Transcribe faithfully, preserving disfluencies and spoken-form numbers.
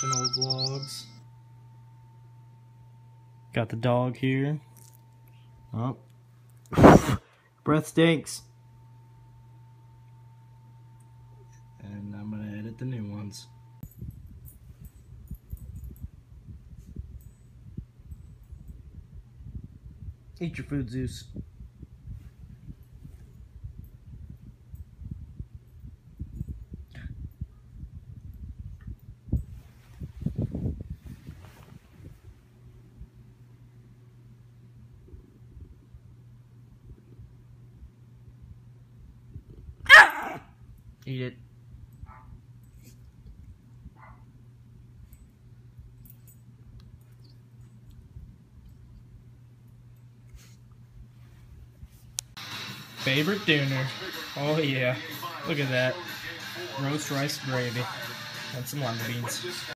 watching old vlogs. Got the dog here. Oh. Breath stinks. And I'm gonna edit the new ones. Eat your food, Zeus. Eat it. Favorite dinner. Oh yeah. Look at that. Roast rice gravy. And some lima beans.